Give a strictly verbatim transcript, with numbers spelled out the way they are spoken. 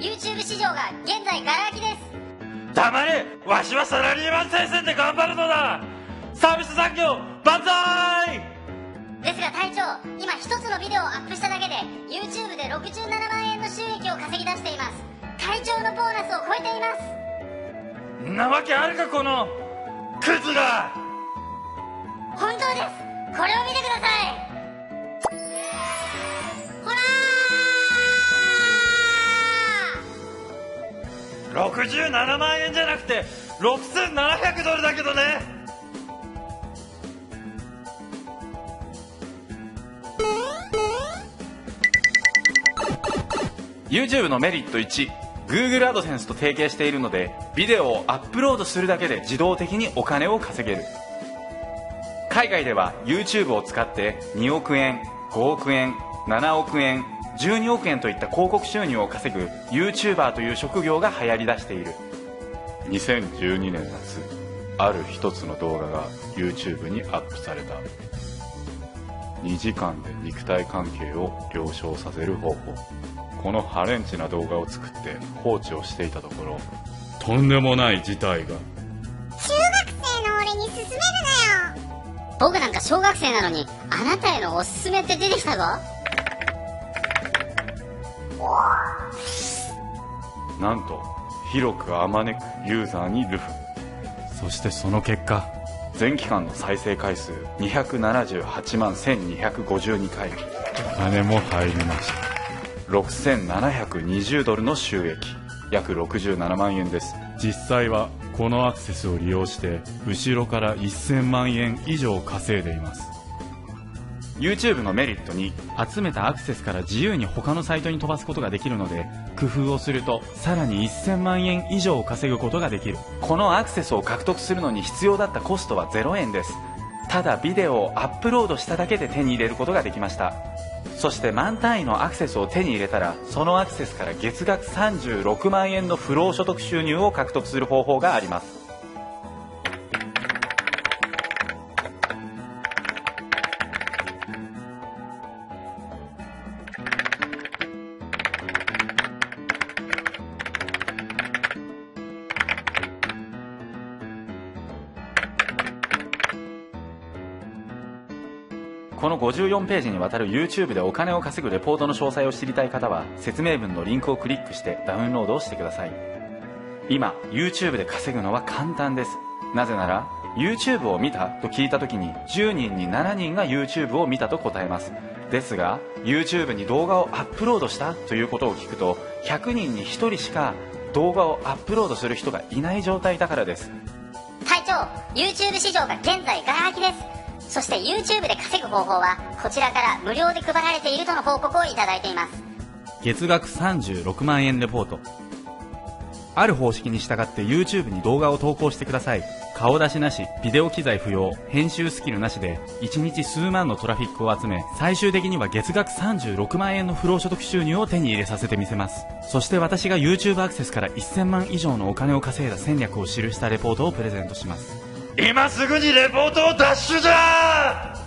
YouTube 市場が現在ガラ空きです。 黙れ、わしはサラリーマン戦線で頑張るのだ。サービス産業万歳。 ですが隊長、今一つのビデオをアップしただけで YouTube でろくじゅうななまんえんの収益を稼ぎ出しています。隊長のボーナスを超えています。 んなわけあるか、このクズが。 本当です。これを見てください。ほらーろくじゅうななまんえんじゃなくてろくせんななひゃくドルだけどね。YouTube のメリットいち、Google アドセンスと提携しているので、ビデオをアップロードするだけで自動的にお金を稼げる。海外では YouTube を使ってにおくえん、ごおくえん、ななおくえん、じゅうにおくえんといった広告収入を稼ぐ YouTuber という職業が流行り出している。 にせんじゅうにねん夏、ある一つの動画が YouTube にアップされた。にじかんで肉体関係を了承させる方法。このハレンチな動画を作って放置をしていたところ、とんでもない事態が。 中学生の俺に勧めるなよ。 僕なんか小学生なのにあなたへのおすすめって出てきたぞ。 なんと広くあまねくユーザーにルフ。そしてその結果、全期間の再生回数にひゃくななじゅうはちまんせんにひゃくごじゅうにかい。金も入りました。ろくせんななひゃくにじゅうドルの収益、約ろくじゅうななまんえんです。実際はこのアクセスを利用して後ろからせんまんえん以上稼いでいます。 YouTube のメリットに、 集めたアクセスから自由に他のサイトに飛ばすことができるので、工夫をするとさらにせんまんえん以上稼ぐことができる。 このアクセスを獲得するのに必要だったコストはゼロえんです。ただビデオをアップロードしただけで手に入れることができました。そして万単位のアクセスを手に入れたら、そのアクセスから月額さんじゅうろくまんえんの不労所得収入を獲得する方法があります。このごじゅうよんページにわたる YouTube でお金を稼ぐレポートの詳細を知りたい方は、説明文のリンクをクリックしてダウンロードをしてください。今 YouTube で稼ぐのは簡単です。なぜなら YouTube を見たと聞いた時にじゅうにんにななにんが YouTube を見たと答えます。ですが YouTube に動画をアップロードしたということを聞くと、ひゃくにんにひとりしか動画をアップロードする人がいない状態だからです。 隊長、 YouTube 市場が現在ガラ空きです。そして YouTube で稼ぐ方法はこちらから無料で配られているとの報告をいただいています。 月額さんじゅうろくまんえんレポート。ある方式に従って YouTube に動画を投稿してください。顔出しなし、ビデオ機材不要、編集スキルなしでいちにち数万のトラフィックを集め、最終的には月額さんじゅうろくまんえんの不労所得収入を手に入れさせてみせます。そして私が YouTube アクセスからせんまん以上のお金を稼いだ戦略を記したレポートをプレゼントします。 今すぐにレポートをダッシュじゃー。